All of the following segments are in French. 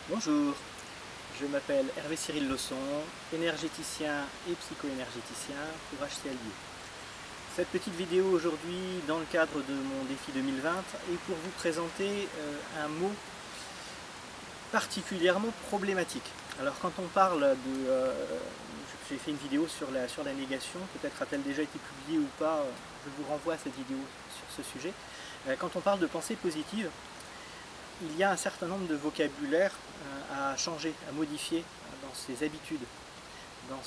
Bonjour, je m'appelle Hervé Cyril Lausson, énergéticien et psycho-énergéticien pour HCLU. Cette petite vidéo aujourd'hui dans le cadre de mon défi 2020 est pour vous présenter un mot particulièrement problématique. Alors quand on parle de... j'ai fait une vidéo sur la négation, peut-être a-t-elle déjà été publiée ou pas, je vous renvoie à cette vidéo sur ce sujet. Quand on parle de pensée positive, il y a un certain nombre de vocabulaire à changer, à modifier dans ses habitudes, dans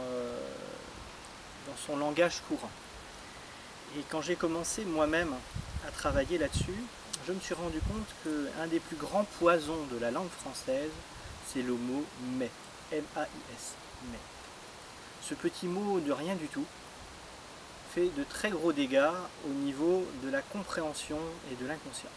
son langage courant. Et quand j'ai commencé moi-même à travailler là-dessus, je me suis rendu compte qu'un des plus grands poisons de la langue française, c'est le mot « mais », M-A-I-S, « mais ». Ce petit mot de rien du tout fait de très gros dégâts au niveau de la compréhension et de l'inconscient.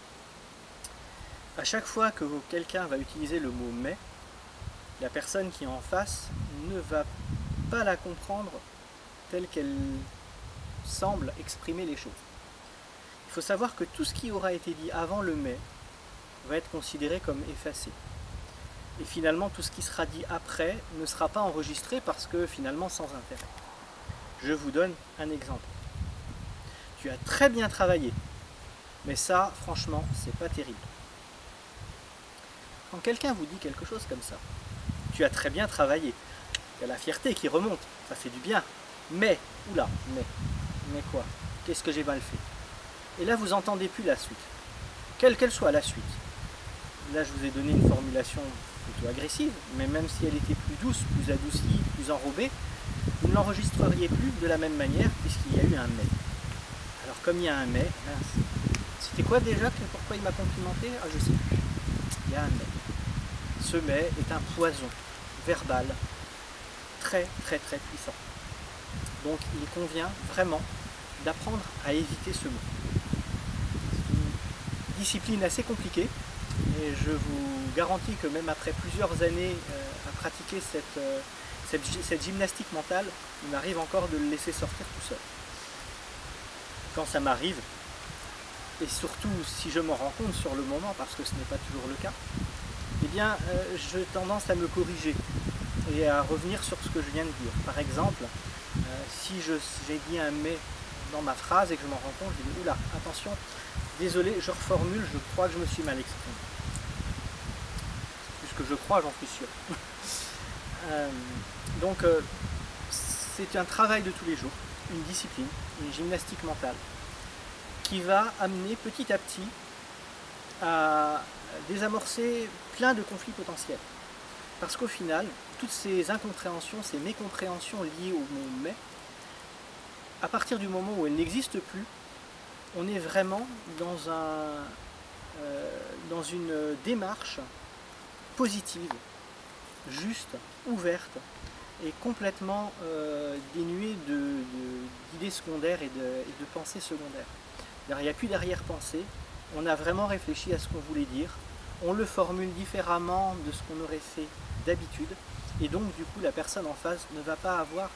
À chaque fois que quelqu'un va utiliser le mot « mais », la personne qui est en face ne va pas la comprendre telle qu'elle semble exprimer les choses. Il faut savoir que tout ce qui aura été dit avant le « mais » va être considéré comme effacé. Et finalement, tout ce qui sera dit après ne sera pas enregistré parce que finalement sans intérêt. Je vous donne un exemple. Tu as très bien travaillé, mais ça, franchement, c'est pas terrible. Quand quelqu'un vous dit quelque chose comme ça, tu as très bien travaillé, il y a la fierté qui remonte, ça fait du bien, mais, oula, mais quoi? Qu'est-ce que j'ai mal fait? Et là, vous n'entendez plus la suite, quelle qu'elle soit la suite. Là, je vous ai donné une formulation plutôt agressive, mais même si elle était plus douce, plus adoucie, plus enrobée, vous ne l'enregistreriez plus de la même manière puisqu'il y a eu un mais. Alors comme il y a un mais, c'était quoi déjà? Pourquoi il m'a complimenté? Ah, je sais plus. Il y a un mais. Ce mais est un poison verbal très puissant. Donc il convient vraiment d'apprendre à éviter ce mot. C'est une discipline assez compliquée et je vous garantis que même après plusieurs années à pratiquer cette gymnastique mentale, il m'arrive encore de le laisser sortir tout seul. Quand ça m'arrive, et surtout si je m'en rends compte sur le moment, parce que ce n'est pas toujours le cas, eh bien, j'ai tendance à me corriger et à revenir sur ce que je viens de dire. Par exemple, si j'ai dit un « mais » dans ma phrase et que je m'en rends compte, je dis « oula, attention, désolé, je reformule, je crois que je me suis mal exprimé. » Puisque je crois, j'en suis sûr. Donc, c'est un travail de tous les jours, une discipline, une gymnastique mentale, qui va amener petit à petit à désamorcer plein de conflits potentiels. Parce qu'au final, toutes ces incompréhensions, ces mécompréhensions liées au mot « mais », à partir du moment où elles n'existent plus, on est vraiment dans une démarche positive, juste, ouverte et complètement dénuée d'idées secondaires et de pensées secondaires. Il n'y a plus d'arrière-pensée, on a vraiment réfléchi à ce qu'on voulait dire, on le formule différemment de ce qu'on aurait fait d'habitude, et donc du coup la personne en face ne va pas avoir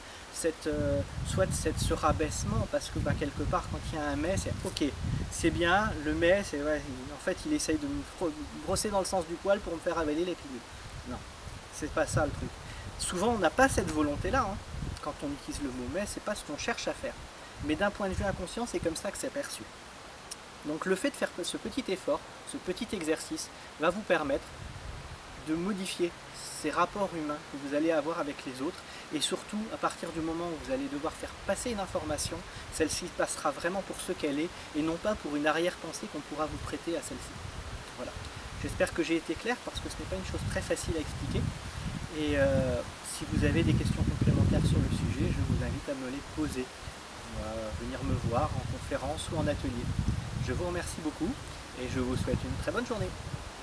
ce rabaissement, parce que quelque part quand il y a un mais, c'est ok, c'est bien, le mais, c'est ouais, en fait il essaye de me brosser dans le sens du poil pour me faire avaler les pilules. Non, c'est pas ça le truc. Souvent on n'a pas cette volonté là, hein. Quand on utilise le mot mais, c'est pas ce qu'on cherche à faire, mais d'un point de vue inconscient, c'est comme ça que c'est perçu. Donc le fait de faire ce petit effort, ce petit exercice, va vous permettre de modifier ces rapports humains que vous allez avoir avec les autres, et surtout à partir du moment où vous allez devoir faire passer une information, celle-ci passera vraiment pour ce qu'elle est et non pas pour une arrière-pensée qu'on pourra vous prêter à celle-ci. Voilà. J'espère que j'ai été clair parce que ce n'est pas une chose très facile à expliquer, et si vous avez des questions complémentaires sur le sujet, je vous invite à me les poser, venir me voir en conférence ou en atelier. Je vous remercie beaucoup et je vous souhaite une très bonne journée.